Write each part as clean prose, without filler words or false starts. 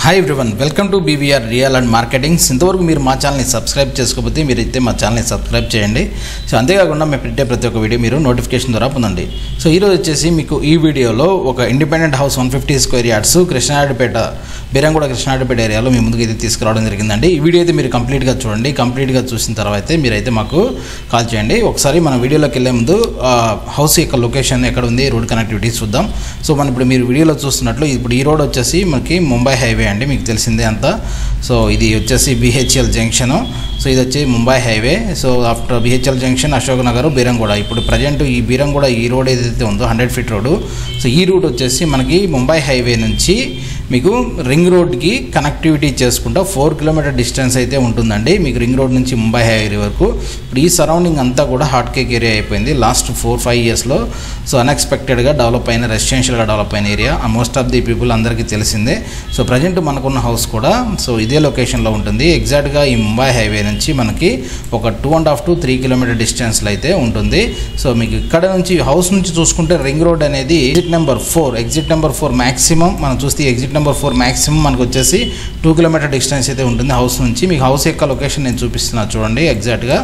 Hi everyone, welcome to BVR real and marketings. ఇంతవరకు మీరు మా ఛానల్ని సబ్స్క్రైబ్ చేసుకోకపోతే మీరైతే మా ఛానల్ని సబ్స్క్రైబ్ చేయండి. సో అంతేకాకుండా మేము పెట్టే ప్రతి ఒక్క వీడియో మీరు నోటిఫికేషన్ ద్వారా పొందండి. సో ఈరోజు వచ్చేసి మీకు ఈ వీడియోలో ఒక independent house 150 square yards Krishnareddypet Beeramguda Krishnareddypet ఏరియాలో మీ ముందుకు అయితే తీసుకురావడం జరిగిందండి. ఈ వీడియో అయితే మీరు కంప్లీట్గా చూడండి. కంప్లీట్గా చూసిన తర్వాత మీరైతే మాకు కాల్ చేయండి. ఒకసారి మన వీడియోలోకి వెళ్ళే ముందు హౌస్ యొక్క లొకేషన్ ఎక్కడ ఉంది, రోడ్ కనెక్టివిటీ చూద్దాం. సో మనం ఇప్పుడు మీరు వీడియోలో చూస్తున్నట్లు ఇప్పుడు ఈ రోడ్ వచ్చేసి మనకి ముంబై హైవే అండి, మీకు తెలిసిందే అంతా. సో ఇది వచ్చేసి బిహెచ్ఎల్ జంక్షన్. సో ఇది వచ్చి Mumbai highway. So after BHEL junction Ashok Nagar Beeramguda. ఇప్పుడు ప్రజెంట్ ఈ బీరంగూడ ఈ రోడ్ ఏదైతే ఉందో 100 ఫీట్ రోడ్డు. సో ఈ రూట్ వచ్చేసి మనకి ముంబై హైవే నుంచి మీకు రింగ్ రోడ్కి కనెక్టివిటీ చేసుకుంటా 4 కిలోమీటర్ డిస్టెన్స్ అయితే ఉంటుందండి మీకు రింగ్ రోడ్ నుంచి ముంబై హైవే వరకు. ఇప్పుడు ఈ సరౌండింగ్ అంతా కూడా హాట్ కేక్ ఏరియా అయిపోయింది లాస్ట్ 4-5 ఇయర్స్లో. సో అన్ఎక్స్పెక్టెడ్గా డెవలప్ అయిన రెసిడెన్షియల్గా డెవలప్ అయిన area. Most of the people అందరికీ తెలిసిందే. సో ప్రజెంట్ మనకున్న హౌస్ కూడా సో ఇదే లొకేషన్లో ఉంటుంది. ఎగ్జాక్ట్గా ఈ ముంబై హైవే నుంచి మనకి ఒక 2.5 to 3 కిలోమీటర్ డిస్టెన్స్లో అయితే ఉంటుంది. సో మీకు ఇక్కడ నుంచి హౌస్ నుంచి చూసుకుంటే రింగ్ రోడ్ అనేది ఎగ్జిట్ నెంబర్ 4 మ్యాక్సిమం మనం చూస్తే ఎగ్జిట్ నెంబర్ 4 మ్యాక్సిమం మనకు వచ్చేసి 2 కిలోమీటర్ డిస్టెన్స్ అయితే ఉంటుంది హౌస్ నుంచి. మీకు హౌస్ యొక్క లొకేషన్ నేను చూపిస్తున్నా చూడండి. ఎగ్జాక్ట్గా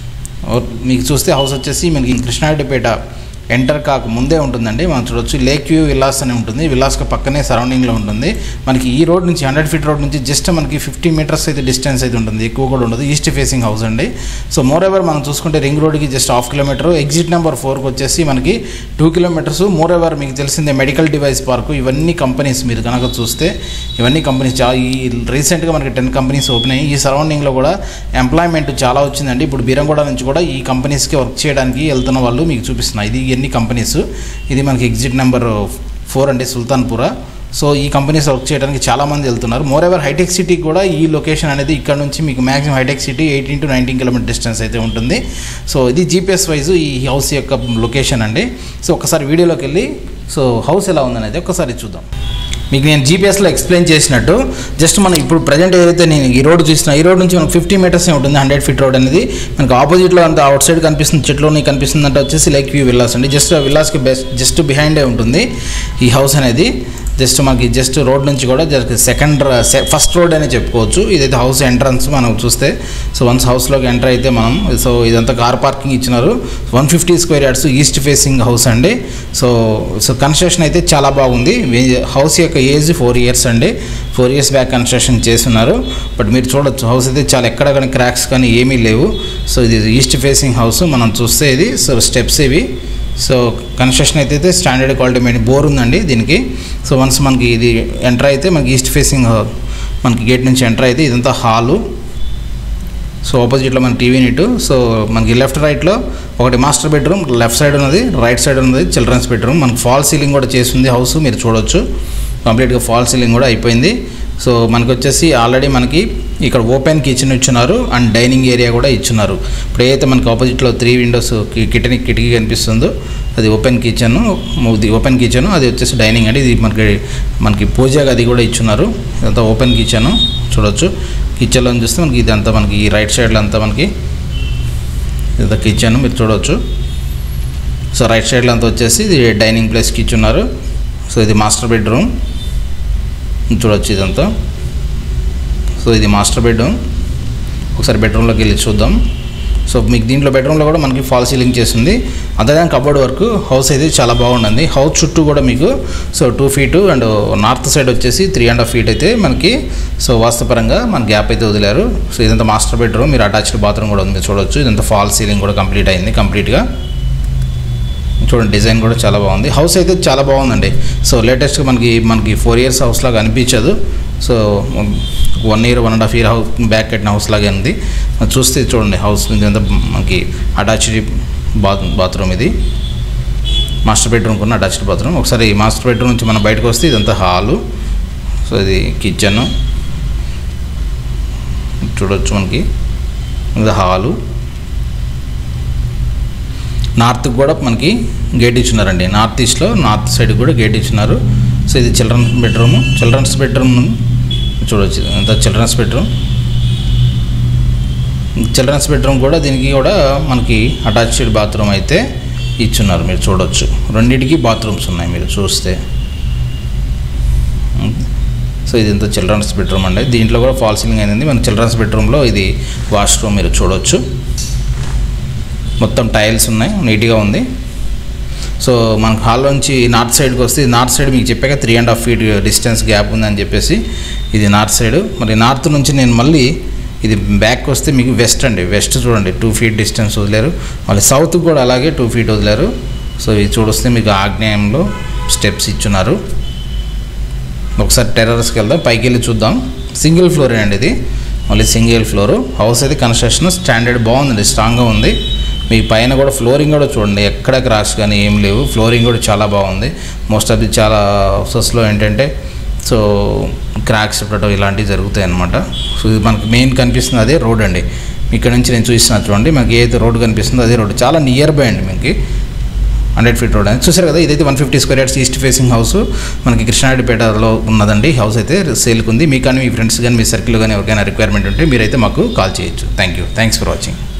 మీకు చూస్తే హౌస్ వచ్చేసి మనకి కృష్ణారెడ్డిపేట ఎంటర్ కాక ముందే ఉంటుందండి. మనం చూడొచ్చు లేక్ వ్యూ విల్లాస్ అని ఉంటుంది. విల్లాస్కి పక్కనే సరౌండింగ్లో ఉంటుంది. మనకి ఈ రోడ్ నుంచి 100 ఫీట్ రోడ్ నుంచి జస్ట్ మనకి 50 మీటర్స్ అయితే డిస్టెన్స్ అయితే ఉంటుంది, ఎక్కువ కూడా ఉండదు. ఈస్ట్ ఫేసింగ్ హౌస్ అండి. సో మోర్ ఎవర్ మనం చూసుకుంటే రింగ్ రోడ్కి జస్ట్ 1/2 కిలోమీటర్. ఎగ్జిట్ నెంబర్ 4కి వచ్చేసి మనకి 2 కిలోమీటర్స్. మోర్ ఎవర్ మీకు తెలిసిందే మెడికల్ డివైస్ పార్కు, ఇవన్నీ కంపెనీస్ మీరు కనుక చూస్తే ఇవన్నీ కంపెనీస్ ఈ రీసెంట్గా మనకి 10 కంపెనీస్ ఓపెన్ అయ్యి ఈ సరౌండింగ్లో కూడా ఎంప్లాయ్మెంట్ చాలా వచ్చిందండి. ఇప్పుడు బీరంగూడ నుంచి కూడా ఈ కంపెనీస్కి వర్క్ చేయడానికి వెళ్తున్న వాళ్ళు మీకు చూపిస్తున్నాయి. ఇది ఎన్ని కంపెనీస్, ఇది మనకి ఎగ్జిట్ నెంబర్ 4 అంటే సుల్తాన్పురా. సో ఈ కంపెనీస్ వర్క్ చేయడానికి చాలామంది వెళ్తున్నారు. మోర్ ఎవర్ హైటెక్ సిటీకి కూడా ఈ లొకేషన్ అనేది ఇక్కడ నుంచి మీకు మ్యాక్సిమం హైటెక్ సిటీ 18 to 19 కిలోమీటర్ డిస్టెన్స్ అయితే ఉంటుంది. సో ఇది జీపీఎస్ వైజ్ ఈ హౌస్ యొక్క లొకేషన్ అండి. సో ఒకసారి వీడియోలోకి వెళ్ళి సో హౌస్ ఎలా ఉందనేది ఒకసారి చూద్దాం. మీకు నేను జీపీఎస్లో ఎక్స్ప్లెయిన్ చేసినట్టు జస్ట్ మనం ఇప్పుడు ప్రజెంట్ ఏదైతే నేను ఈ రోడ్ చూసిన ఈ రోడ్ నుంచి మనకు 50 మీటర్సే ఉంటుంది 100 ఫీట్ రోడ్ అనేది. మనకు ఆపోజిట్లో అంత అవుట్ సైడ్ కనిపిస్తుంది, చెట్లోని కనిపిస్తుంది అంటే వచ్చేసి లేక్ వ్యూ విల్లాస్ అండి. జస్ట్ విల్లాస్కి జస్ట్ బిహైండే ఉంటుంది ఈ హౌస్ అనేది. జస్ట్ మనకి జస్ట్ రోడ్ నుంచి కూడా ఫస్ట్ రోడ్ అనే చెప్పుకోవచ్చు. ఇదైతే హౌస్ ఎంట్రన్స్ మనం చూస్తే. సో వన్స్ హౌస్లోకి ఎంటర్ అయితే మనం సో ఇదంతా కార్ పార్కింగ్ ఇచ్చినారు. 150 square yards east facing house అండి. సో కన్స్ట్రక్షన్ అయితే చాలా బాగుంది. హౌస్ యొక్క ఏజ్ 4 ఇయర్స్ అండి. 4 ఇయర్స్ బ్యాక్ కన్స్ట్రక్షన్ చేస్తున్నారు. బట్ మీరు చూడొచ్చు హౌస్ అయితే చాలా ఎక్కడ కానీ క్రాక్స్ కానీ ఏమీ లేవు. సో ఇది ఈస్ట్ ఫేసింగ్ హౌస్ మనం చూస్తే ఇది సో స్టెప్స్ ఇవి. సో కన్స్ట్రక్షన్ అయితే స్టాండర్డ్ క్వాలిటీ మెయిన్ బోర్ ఉందండి దీనికి. సో వన్స్ మనకి ఇది ఎంటర్ అయితే మనకి ఈస్ట్ ఫేసింగ్ మనకి గేట్ నుంచి ఎంటర్ అయితే ఇదంతా హాలు. సో ఆపోజిట్లో మన టీవీ యూనిట్. సో మనకి లెఫ్ట్ రైట్లో ఒకటి మాస్టర్ బెడ్రూమ్, లెఫ్ట్ సైడ్ ఉన్నది, రైట్ సైడ్ ఉన్నది చిల్డ్రన్స్ బెడ్రూమ్. మనకి ఫాల్ సీలింగ్ కూడా చేసింది హౌస్ మీరు చూడొచ్చు. కంప్లీట్గా ఫాల్ సీలింగ్ కూడా అయిపోయింది. సో మనకి వచ్చేసి ఆల్రెడీ మనకి ఇక్కడ ఓపెన్ కిచెన్ ఇచ్చున్నారు అండ్ డైనింగ్ ఏరియా కూడా ఇచ్చున్నారు. ఇప్పుడు ఏదైతే మనకి ఆపోజిట్లో 3 విండోస్ కిటికీ కనిపిస్తుందో అది ఓపెన్ కిచెన్, అది వచ్చేసి డైనింగ్ అండి. ఇది మనకి పూజ గది కూడా ఇచ్చున్నారు. ఇదంతా ఓపెన్ కిచెన్ చూడొచ్చు. కిచెన్లో చూస్తే మనకి ఇదంతా మనకి ఈ రైట్ సైడ్లో అంతా మనకి ఇదంతా కిచెన్ మీరు చూడవచ్చు. సో రైట్ సైడ్లో అంతా వచ్చేసి ఇది డైనింగ్ ప్లేస్కి ఇచ్చున్నారు. సో ఇది మాస్టర్ బెడ్రూమ్ చూడొచ్చు ఇదంతా. సో ఇది మాస్టర్ బెడ్రూమ్. ఒకసారి బెడ్రూమ్లోకి వెళ్ళి చూద్దాం. సో మీకు దీంట్లో బెడ్రూమ్లో కూడా మనకి ఫాల్ సీలింగ్ చేస్తుంది. అదే కబోర్డ్ వర్క్ హౌస్ అయితే చాలా బాగుంటుంది. హౌస్ చుట్టూ కూడా మీకు so 2 feet and north side వచ్చేసి 3.5 ఫీట్ అయితే మనకి సో వాస్తుపరంగా మన గ్యాప్ అయితే వదిలేరు. సో ఇదంతా మాస్టర్ బెడ్రూమ్. మీరు అటాచ్డ్ బాత్రూమ్ కూడా ఉంది చూడొచ్చు. ఇదంతా ఫాల్ సీలింగ్ కూడా కంప్లీట్ అయింది కంప్లీట్గా. చూడండి డిజైన్ కూడా చాలా బాగుంది. హౌస్ అయితే చాలా బాగుందండి. సో లేటెస్ట్గా మనకి 4 ఇయర్స్ హౌస్ లాగా అనిపించదు. So 1 year 1.5 year house back కట్టిన హౌస్ లాగే ఉంది. చూస్తే చూడండి హౌస్ ఇదంతా మనకి అటాచ్డ్ బాత్రూమ్. ఇది మాస్టర్ బెడ్రూమ్ కూడా అటాచ్డ్ బాత్రూమ్. ఒకసారి మాస్టర్ బెడ్రూమ్ నుంచి మనం బయటకు వస్తే ఇదంతా హాలు. సో ఇది కిచెన్ చూడొచ్చు. మనకి ఇది హాలు. నార్త్కి కూడా మనకి గేట్ ఇచ్చినారండి. నార్త్ ఈస్ట్లో నార్త్ సైడ్ కూడా గేట్ ఇచ్చినారు. సో ఇది చిల్డ్రన్స్ బెడ్రూమ్ చూడవచ్చు. అంతా చిల్డ్రన్స్ బెడ్రూమ్ కూడా దీనికి కూడా మనకి అటాచ్డ్ బాత్రూమ్ అయితే ఇచ్చున్నారు మీరు చూడవచ్చు. రెండింటికి బాత్రూమ్స్ ఉన్నాయి మీరు చూస్తే. సో ఇది ఇంత చిల్డ్రన్స్ బెడ్రూమ్ అండి. దీంట్లో కూడా ఫాల్ సీలింగ్ అయింది. మన చిల్డ్రన్స్ బెడ్రూమ్లో ఇది వాష్రూమ్ మీరు చూడవచ్చు. మొత్తం టైల్స్ ఉన్నాయి, నీట్గా ఉంది. సో మనకు హాల్ నుంచి నార్త్ సైడ్కి వస్తే నార్త్ సైడ్ మీకు చెప్పాక 3.5 feet డిస్టెన్స్ గ్యాప్ ఉందని చెప్పేసి ఇది నార్త్ సైడ్. మరి నార్త్ నుంచి నేను మళ్ళీ ఇది బ్యాక్ వస్తే మీకు వెస్ట్ అండి. వెస్ట్ చూడండి 2 feet డిస్టెన్స్ వదిలేరు. మళ్ళీ సౌత్కి కూడా అలాగే 2 feet వదిలేరు. సో ఇది చూడొస్తే మీకు ఆగ్నేయంలో స్టెప్స్ ఇచ్చున్నారు. ఒకసారి టెర్రస్కి వెళ్దాం, పైకి వెళ్ళి చూద్దాం. సింగిల్ ఫ్లోర్ అండి ఇది, మళ్ళీ సింగిల్ ఫ్లోరు. హౌస్ అయితే కన్స్ట్రక్షన్ స్టాండర్డ్ బాగుందండి, స్ట్రాంగ్గా ఉంది. మీ పైన కూడా ఫ్లోరింగ్ కూడా చూడండి, ఎక్కడ క్రాష్ కానీ ఏం లేవు. ఫ్లోరింగ్ కూడా చాలా బాగుంది. మోస్ట్ ఆఫ్ ది చాలా హౌసెస్లో ఏంటంటే సో క్రాక్స్ పెట్టడం ఇలాంటివి జరుగుతాయి అన్నమాట. సో ఇది మనకు మెయిన్ కనిపిస్తుంది అదే రోడ్ అండి. ఇక్కడ నుంచి నేను చూపిస్తున్నా చూడండి, మనకి ఏదైతే రోడ్ కనిపిస్తుందో అదే రోడ్, చాలా నియర్ బై అండి. మనకి 100 feet రోడ్ అని చూసారు కదా. ఇదైతే 150 square yards east facing house మనకి కృష్ణారెడ్డిపేటలో ఉన్నదండి. హౌస్ అయితే సేల్కి ఉంది. మీకు కానీ మీ ఫ్రెండ్స్ కానీ మీ సర్కిల్ కానీ ఎవరికైనా రిక్వైర్మెంట్ ఉంటే మీరైతే మాకు కాల్ చేయొచ్చు. Thanks for watching.